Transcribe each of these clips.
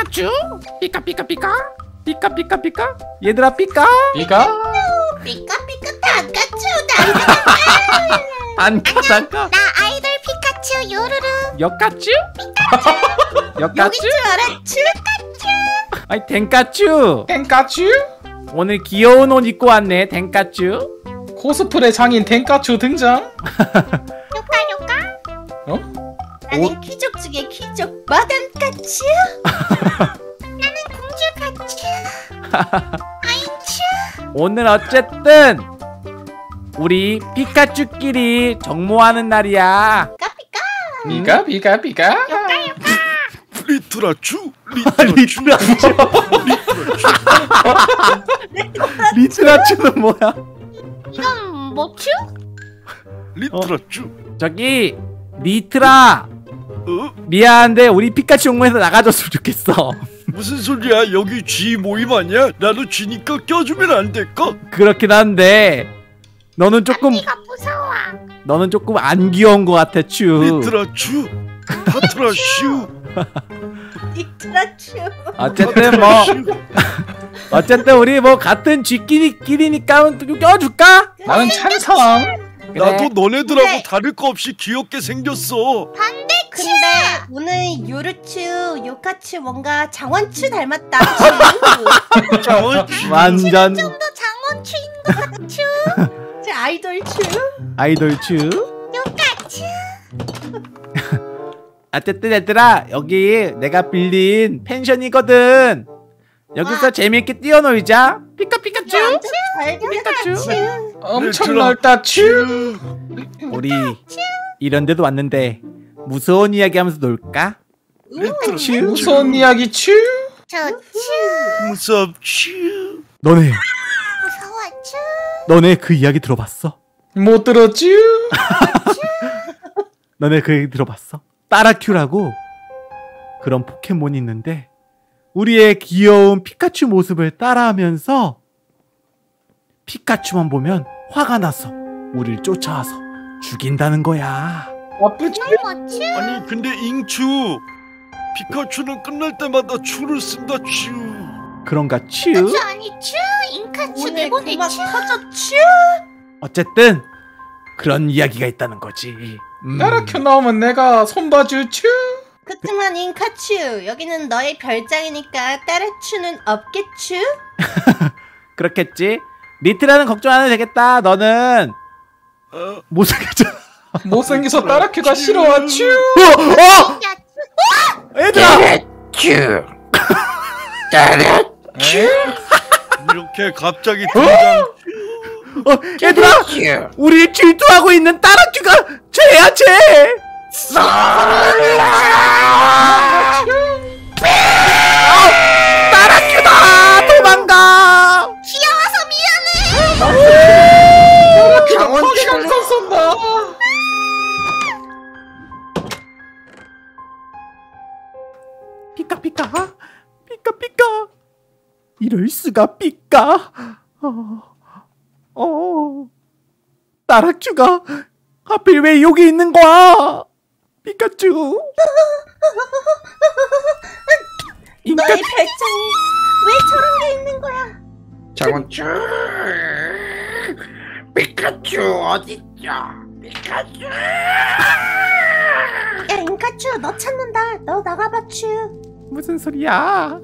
피카츄? 피카피카피카? 피카피카피카? 얘들아 피카? 피카? 피카피카 단가츄 나이스. 안녕. 나 아이돌 피카츄 요루루. 역가츄? 여긴 역가츄? 줄 알아 츄까츄. 아니 덴까츄. 땡까츄? 오늘 귀여운 옷 입고 왔네 덴까츄. 코스프레 장인 땡까츄 등장. 요까. 어? 나는 귀족 중에 귀족 마담까츄. 나는 공주까츄. 아인츄. 오늘 어쨌든 우리 피카츄끼리 정모하는 날이야. 피카피카. 피카? 리트라츄 리트라츄는 뭐야? 이건 뭐츄? 리트라츄. 저기 리트라 어? 미안한데 우리 피카츄 정모에서 나가줬으면 좋겠어. 무슨 소리야? 여기 쥐 모임 아니야? 나도 쥐니까 껴주면 안 될까? 그렇긴 한데 너는 조금 네가 무서워. 너는 조금 안 귀여운 것 같아 츄. 리트라츄 파트라슈. 리트라츄. 어쨌든 뭐 어쨌든 우리 뭐 같은 쥐끼리니까 껴줄까? 나는 찬성. 그래. 나도 너네들하고 근데- 다를 거 없이 귀엽게 생겼어. 근데 오늘 요루츄 요카츄 뭔가 장원츄 닮았다. 완전 좀더 장원츄인 것 같츄. 제 아이돌츄. 아이돌 츄. 요카츄. 어쨌든 얘들아 여기 내가 빌린 펜션이거든. 여기서 재미있게 뛰어놀자. 피카피카츄. 잘 피카츄. 피카츄. 엄청 넓다 츄. 우리 이런 데도 왔는데 무서운 이야기 하면서 놀까? 츄. 무서운 이야기 츄. 저츄. 무섭츄. 너네 무서워츄. 너네 그 이야기 들어봤어? 못 들었쥬. 너네 그 얘기 들어봤어? 따라큐라고 그런 포켓몬이 있는데 우리의 귀여운 피카츄 모습을 따라하면서 피카츄만 보면 화가 나서 우리를 쫓아와서 죽인다는 거야. 나쁘쥬. 뭐츄? 아니 근데 잉츄 피카츄는 끝날 때마다 추를 쓴다 츄. 그런가 츄? 츄 아니 츄. 인카츄 오늘 내보내 고막 츄. 터졌츄. 어쨌든 그런 이야기가 있다는 거지. 따라큐 나오면 내가 손봐주 츄. 그치만 인카츄 여기는 너의 별장이니까 따라츄는 없겠츄? 그렇겠지. 리트라는 걱정 안 해도 되겠다. 너는 어, 못생겼잖아. 못생겨서 따라큐가 싫어와 츄. 야, 얘들아 이렇게 갑자기 등장. 얘들아 우리 질투하고 있는 따라큐가 쟤야 쟤. 따라큐다 도망가. 귀여워서 미안해. 장원추 쏜다. 피카피카 피카피카 이럴 수가 피카. 따라큐가 하필 왜 여기 있는 거야? 피카츄. 너의 별장에 왜 저런 게 있는 거야? 장원쭈 피카츄 어딨죠? 피카츄 야 인카츄 너 찾는다. 너 나가봐츄. 무슨 소리야?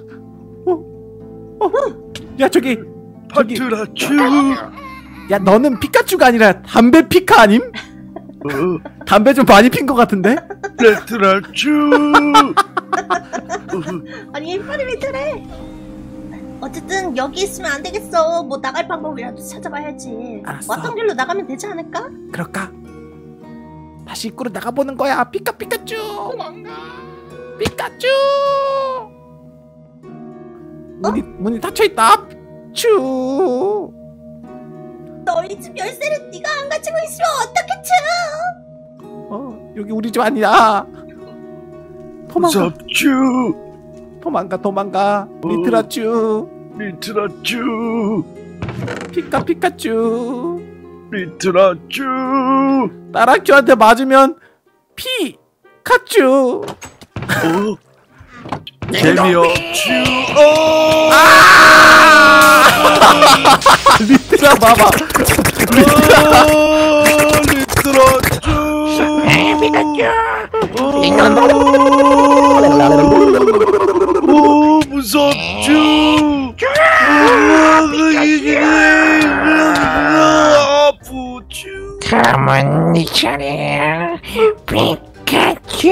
야 저기 파트라츄. 야 너는 피카츄가 아니라 담배 피카 아님? 담배 좀 많이 핀 것 같은데? 레트라츄. 아니 이빨이 왜 그래? 어쨌든 여기 있으면 안 되겠어. 뭐 나갈 방법이라도 찾아봐야지. 알았어. 왔던 길로 나가면 되지 않을까? 그럴까? 다시 입구로 나가보는 거야. 피카츄. 피카츄. 문이 닫혀있다. 츄. 너희 집 열쇠를 네가 안 가지고 있으면 어떻게 쳐? 여기 우리 집 아니야. 도망가. 무섭츄. 도망가. 리트라츄. 리트라츄. 피카츄. 리트라츄. 따라큐한테 맞으면 피카츄. 재미없쥬. 리트라 봐봐. 리트라쥬. 오 무섭쥬. 아프쥬. 다음은 네 차례야, 피카츄.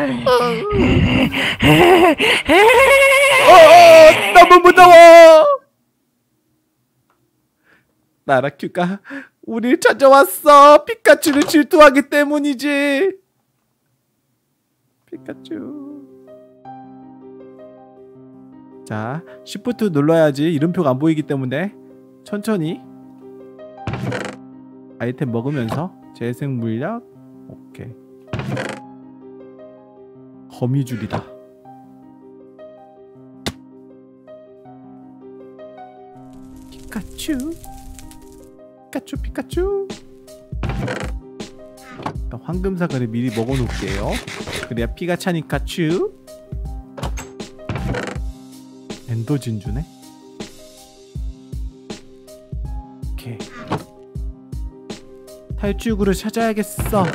너무 무서워. 나라큐가 우릴 찾아왔어. 피카츄를 질투하기 때문이지. 피카츄. 자, Shift 눌러야지. 이름표가 안 보이기 때문에 천천히 아이템 먹으면서 재생 물약. 오케이. 거미줄이다. 피카츄. 피카츄 피카츄. 일단 황금사과를 미리 먹어놓을게요. 그래야 피가 차니까 츄. 엔더 진주네. 오케이. 탈출구를 찾아야겠어.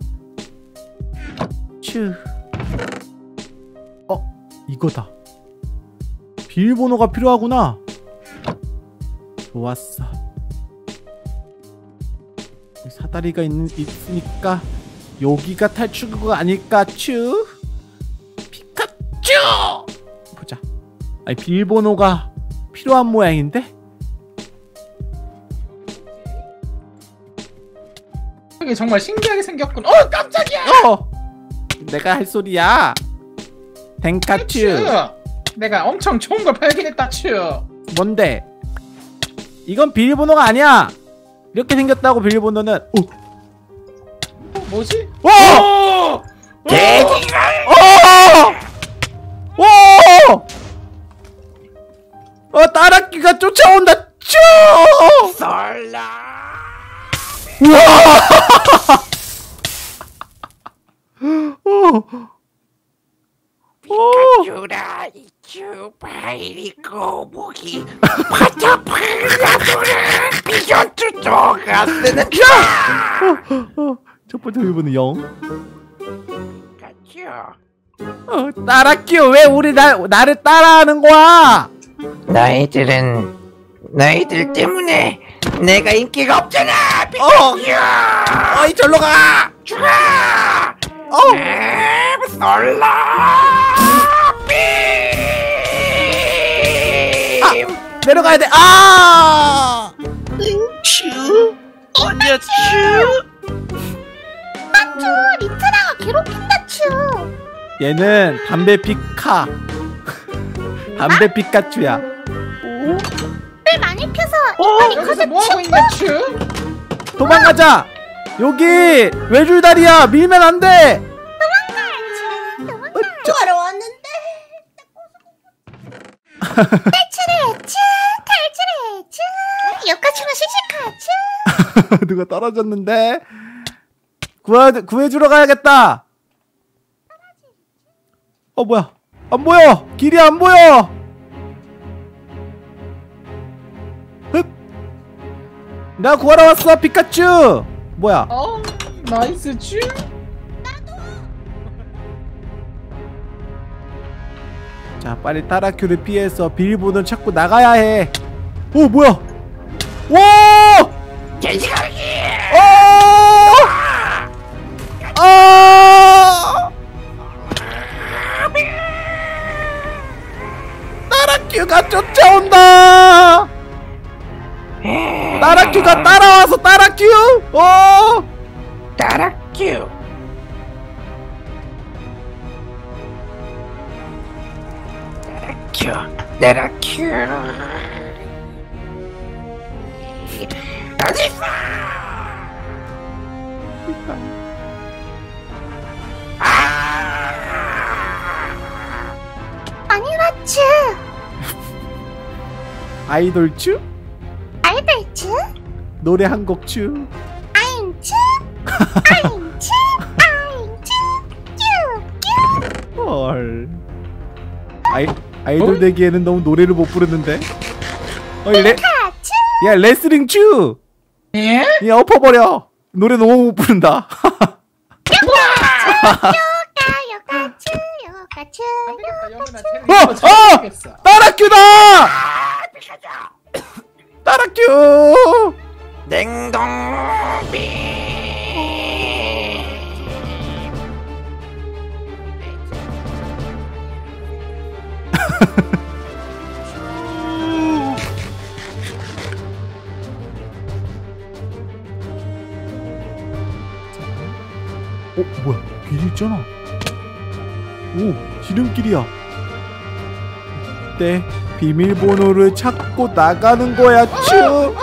츄. 이거다. 비밀번호가 필요하구나. 좋았어. 사다리가 있으니까 여기가 탈출구가 아닐까. 츄. 피카츄. 보자. 아니 비밀번호가 필요한 모양인데? 이게 정말 신기하게 생겼군. 깜짝이야. 내가 할 소리야. 댕카츄. 내가 엄청 좋은 걸 발견했다. 츄. 뭔데? 이건 비밀번호가 아니야. 이렇게 생겼다고 비밀번호는. 뭐지? 돼지가 따라귀가 쫓아온다. 쭈! 설라. 피카츄라 이츄 바이리 꼬부기 파타파라도라 비전투 조가 쓰는 첫 번째 비밀번호 0. 피카츄. 따라귀 왜 나를 따라하는 거야? 너희들 때문에 내가 인기가 없잖아. 피카츄. 절로 가. 죽어. 설라. 내려가야 돼. 츄. 언니야 츄. 츄, 리트라가 괴롭힌다. 츄. 얘는 담배 피카. 담배 피카츄야. 물 많이 펴서 여기서 뭐하고 있나. 츄. 도망가자. 여기 외줄다리야. 밀면 안 돼. 구하러 왔는데. 탈출해. 츄. 탈출해. 츄. 여기까지만 시식하. 츄. 누가 떨어졌는데. 구해주러 가야겠다. 뭐야? 안 보여. 길이 안 보여. 흡. 나 구하러 왔어. 피카츄. 뭐야? 나이스. 츄. 자, 빨리 따라큐를 피해서 비밀번호를 찾고 나가야 해. 뭐야? 와! 돼지가기. 따라큐가 쫓아온다. 따라큐가 따라와서 따라큐. 따라큐. 따라큐. 어딨어? 아니라 츄. 아이돌 츄? 아이들 츄. 노래 한 곡 츄. 아임 츄. 아임 츄. 아임 츄. 츄. 츄. 헐. 아이돌 되기에는 너무 노래를 못 부르는데. 야 레슬링 츄. 예? 야 엎어버려. 노래 너무 못 부른다. 따라큐다. 따라큐. 냉동비. 뭐야 길이 있잖아. 오 지름길이야. 이때 비밀번호를 찾고 나가는 거야. 츄.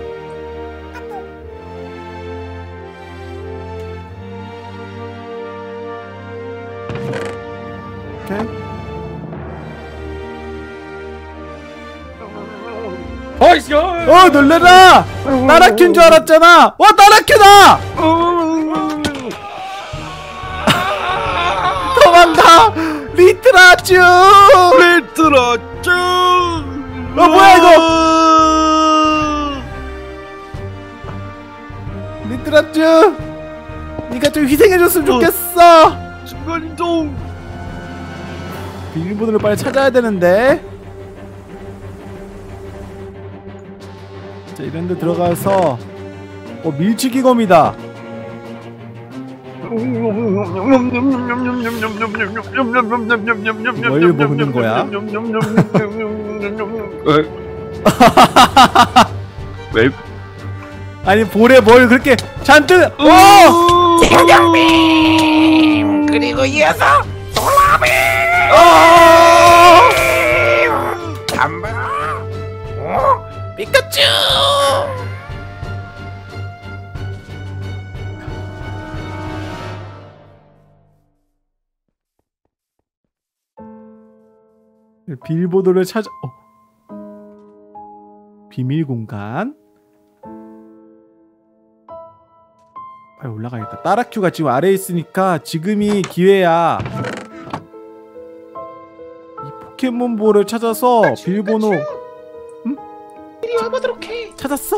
어이씨. 놀래라. 따라큐인 줄 알았잖아. 따라큐다. 도망가. 리트라쭈. 뭐야 이거. 리트라쭈 니가 좀 희생해줬으면 좋겠어. 순간이동. 비밀번호를 빨리 찾아야 되는데. 자 이런데 들어가서 밀치기 검이다. 뭘 먹는 거야? 왜? 아니 볼에 뭘 그렇게 잔뜩. 냉동빔. 그리고 이어서 소라빔. 한번. 피카츄. 비밀번호를 찾아. 비밀 공간. 빨리 올라가야겠다. 따라큐가 지금 아래에 있으니까 지금이 기회야. 이 포켓몬볼을 찾아서 비밀번호. 응? 이리 와보도록 해. 찾았어?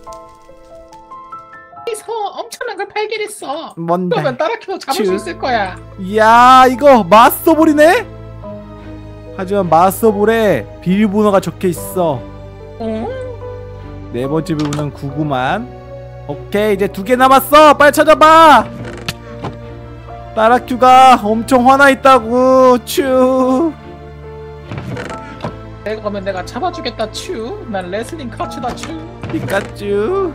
여기서 엄청난 걸 발견했어. 뭔데? 그러면 따라큐도 잡을 수 있을 거야. 이야 이거 마스터볼이네? 하지만 마스터볼에 비밀번호가 적혀있어. 네 번째 비밀번호는 9구만. 오케이 이제 2개 남았어. 빨리 찾아봐. 따라큐가 엄청 화나있다고. 츄. 그러면 내가 잡아주겠다 츄. 난 레슬링 카츄다 츄. 피카츄.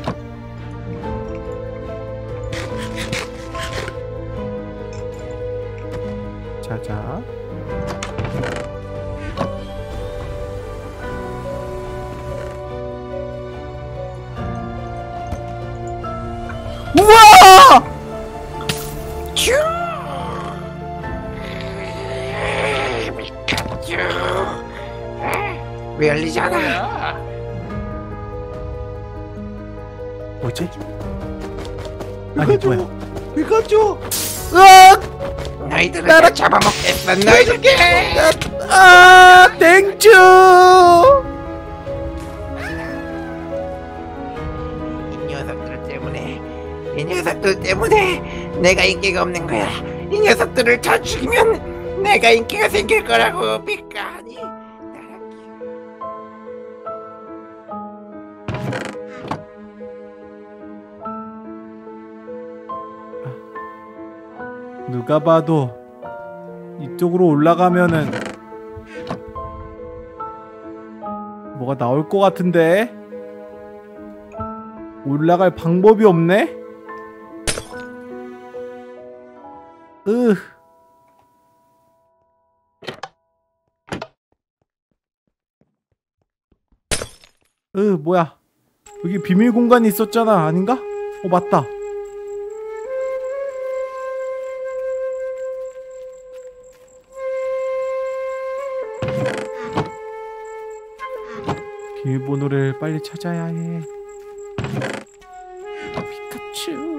자자. 우와! 츄! 피카츄. 왜 열리잖아. 뭐야? 뭐지? 아니 뭐야? 피카츄. 으악! 너희들을 다 잡아먹겠어. 너희들께. 땡큐! 이 녀석들 때문에 내가 인기가 없는 거야. 이 녀석들을 다 죽이면 내가 인기가 생길 거라고. 피카니. 누가 봐도 이쪽으로 올라가면은 뭐가 나올 것 같은데 올라갈 방법이 없네? 뭐야 여기 비밀 공간이 있었잖아. 아닌가? 맞다. 비밀번호를 빨리 찾아야 해. 피카츄.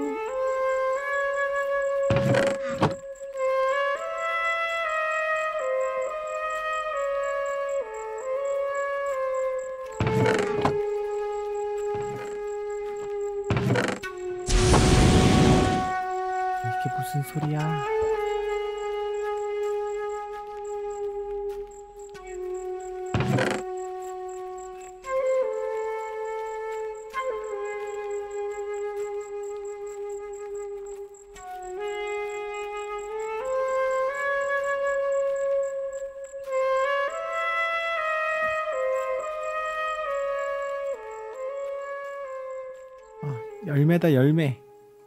열매다 열매.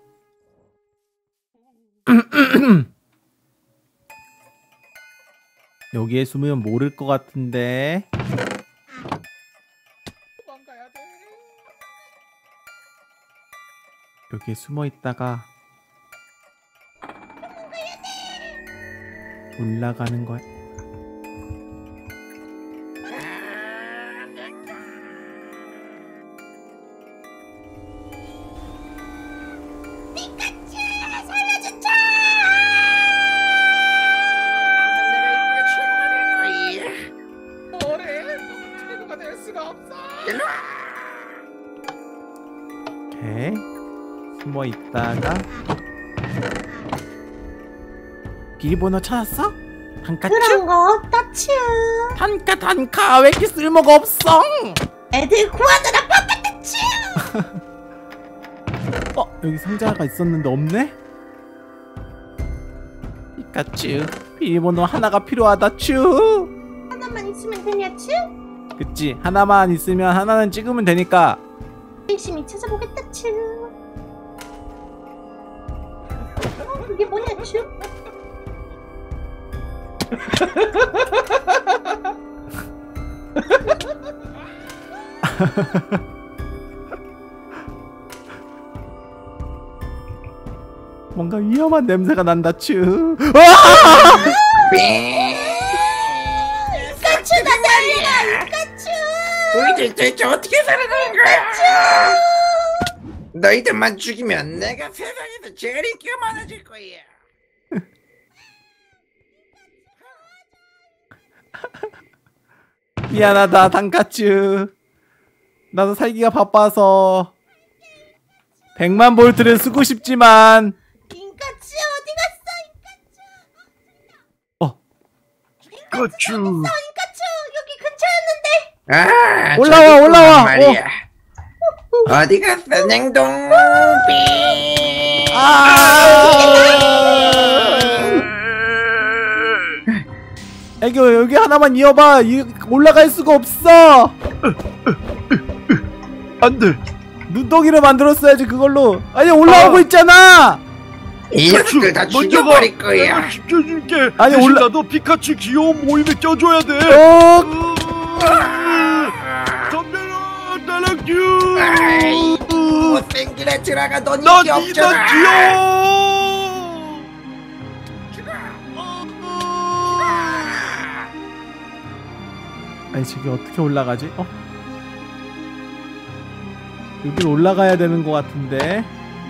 여기에 숨으면 모를 것 같은데. 도망가야 돼. 여기에 숨어 있다가 올라가는 거야. 너래 최고가 될 수가 없어. 오케이. 숨어 있다가 비밀번호 찾았어? 단카츄? 그런 거 없다 츄. 단카 왜 이렇게 쓸모가 없어? 애들 구하느라 바빴다 츄. 여기 상자가 있었는데 없네? 피카츄 비밀번호 하나가 필요하다 츄. 하나만 있으면 되냐 츄? 그치, 하나만 있으면 하나는 찍으면 되니까. 열심히 찾아보겠다 츄. 그게 뭐냐 츄? 뭔가 위험한 냄새가 난다 츄. 이까츄 나 달려라 이까츄. 우리들 대체 어떻게 살아가는 거야? 너희들만 죽이면 내가 세상에서 제일 인기가 많아질 거야. 미안하다 단카츄. 나도 살기가 바빠서 100만 볼트를 쓰고 싶지만. 인까츄 어디 갔어 인까츄. 피카츄. 인까츄 여기 근처였는데. 아, 올라와, 저기 있구만 올라와. 말이야. 어디 갔어 냉동비? 애교 여기 하나만 이어봐. 올라갈 수가 없어. 안돼. 눈덩이를 만들었어야지 그걸로. 아니 올라오고 있잖아. 이 녀석들 다 죽여버릴 거야. 내가 지켜줄게. 아니, 대신 올라- 나도 피카츄 귀여운 모임에 껴줘야 돼. 덤벼라 나라큐. 아이, 못생긴 애들아가 넌 난 인기 없잖아. 귀여워. 아니 저기 어떻게 올라가지? 여기로 올라가야 되는 것 같은데.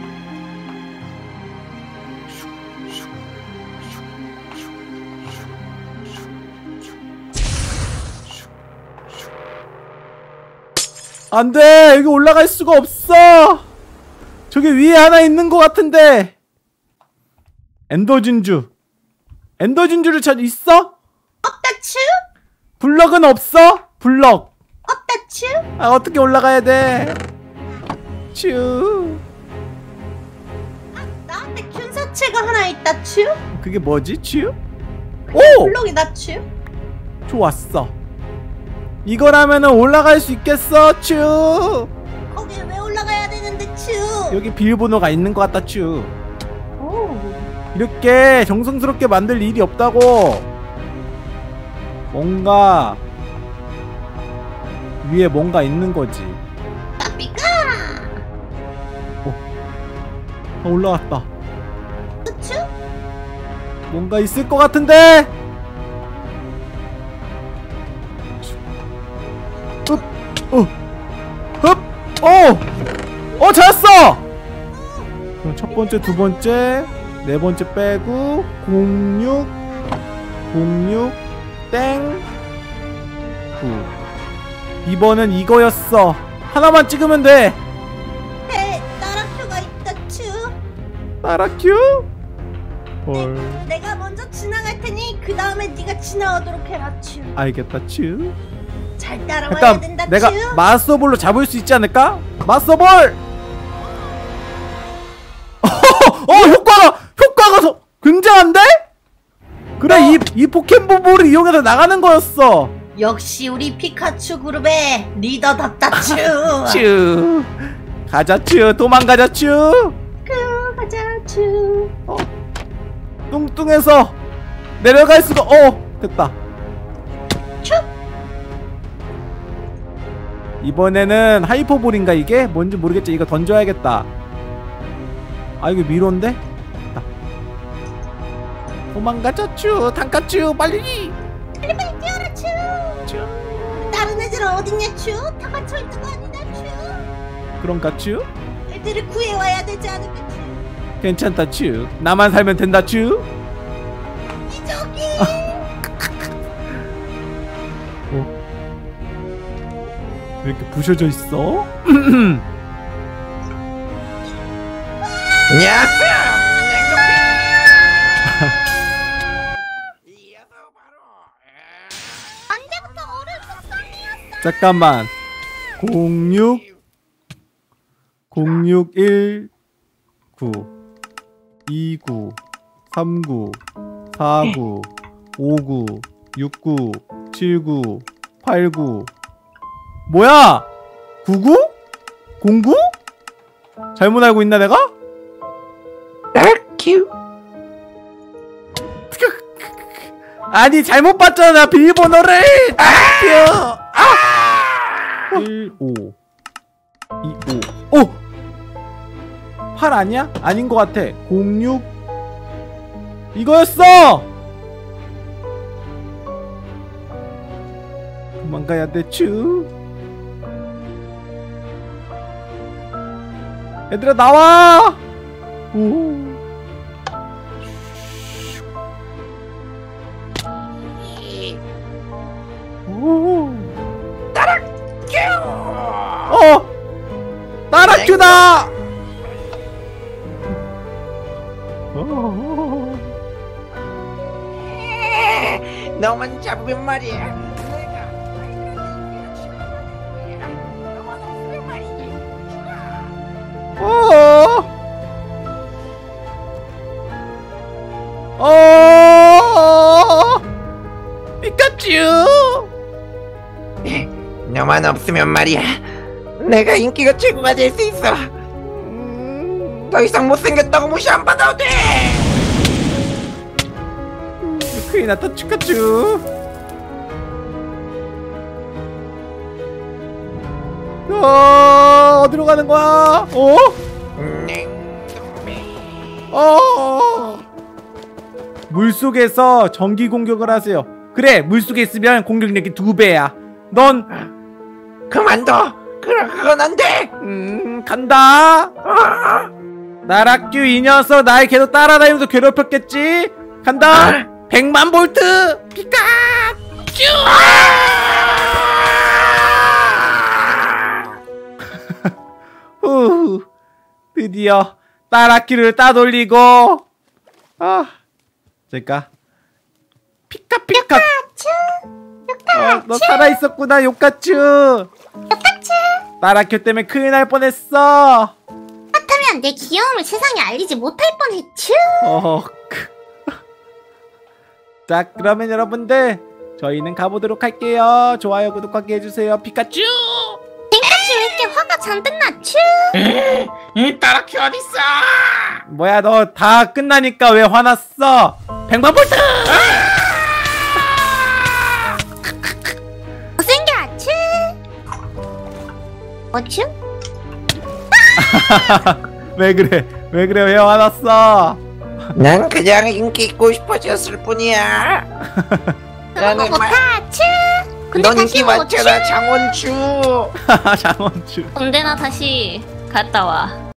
안돼, 여기 올라갈 수가 없어. 저기 위에 하나 있는 것 같은데. 엔더진주 찾 있어? 없다 츄. 블럭은 없어? 블럭. 없다 츄. 아 어떻게 올라가야 돼? 츄. 나한테 균사체가 하나 있다 츄. 그게 뭐지? 츄? 오! 블록이다 츄. 좋았어. 이거라면은 올라갈 수 있겠어? 츄. 거기 왜 올라가야 되는데 츄. 여기 비밀번호가 있는 것 같다 츄. 오. 이렇게 정성스럽게 만들 일이 없다고. 뭔가 위에 뭔가 있는 거지. 까비가. 올라왔다. 츄. 뭔가 있을 것 같은데. 찾았어. 그럼 첫 번째, 두 번째, 네 번째 빼고 06 땡 9. 이번은 이거였어. 하나만 찍으면 돼. 나라큐가 있다 츄. 나라큐? 헐. 내가 먼저 지나갈 테니 그 다음에 네가 지나오도록 해라 츄. 알겠다 츄. 잘 따라와야 잠깐, 된다 내가 츄. 마스터볼로 잡을 수 있지 않을까? 마스터볼! 효과가 굉장한데? 그래, 이 포켓몬볼을 이용해서 나가는 거였어. 역시 우리 피카츄 그룹의 리더답다 츄. 츄. 가자츄. 도망가자츄. 가자츄. 뚱뚱해서 내려갈 수가. 됐다. 슉. 이번에는 하이퍼볼인가 이게? 뭔지 모르겠지. 이거 던져야겠다. 아 이거 미로인데? 됐다. 도망가자츄. 단가츄. 빨리 빨리 뛰어라 츄. 다른 애들은 어딨냐 츄? 다 갇혀있는 거 아니다 츄? 그런가 츄? 애들을 구해와야 되지 않을까 츄? 괜찮다 츄. 나만 살면 된다 츄. 이저기. 왜 이렇게 부셔져 있어? 녀석! 이어서 바로 언제부터 어른 속성이었어? 잠깐만. 06 0619 29 39 49 59 69 79 89 뭐야? 99? 09? 잘못 알고 있나 내가? 큐. 아니 잘못 봤잖아 비밀번호를. 15 25 8 아니야? 아닌 것 같아. 06 이거였어. 도망가야 돼 츄. 얘들아 나와. 오. 오. 나라큐다. 너만 잡으면 말이야. 피카츄. 너만 없으면 말이야. 내가 인기가 최고가 될 수 있어. 더 이상 못생겼다고 무시 안 받아도 돼. 큰일 났다 피카츄. 어디로 가는 거야? 물속에서 전기 공격을 하세요. 그래 물속에 있으면 공격력이 2배야. 넌 그만둬. 그건 안 돼. 간다. 나라큐 이 녀석 날 계속 따라다니면서 괴롭혔겠지. 간다. 100만 볼트 피카츄. 후, 드디어 나라큐를 따돌리고. 제가 피카피카. 너 살아있었구나 요카츄. 나라큐 때문에 큰일 날 뻔했어. 그렇다면 내 귀여움을 세상에 알리지 못할 뻔했쥬. 자 그러면 여러분들 저희는 가보도록 할게요. 좋아요 구독하기 해주세요. 피카츄. 땡까지 왜 이렇게 화가 잔뜩 났쥬? 따라큐 어딨어? 뭐야 너 다 끝나니까 왜 화났어? 100만 볼트. 못생겼쥬? 뭐쥬? 왜 그래 왜 화났어? 난 그냥 인기 있고 싶어졌을 뿐이야. 나는 못하쥬? 근데 넌 다시 인기 많잖아 장원추. 장원주. 언제나 다시 갔다 와.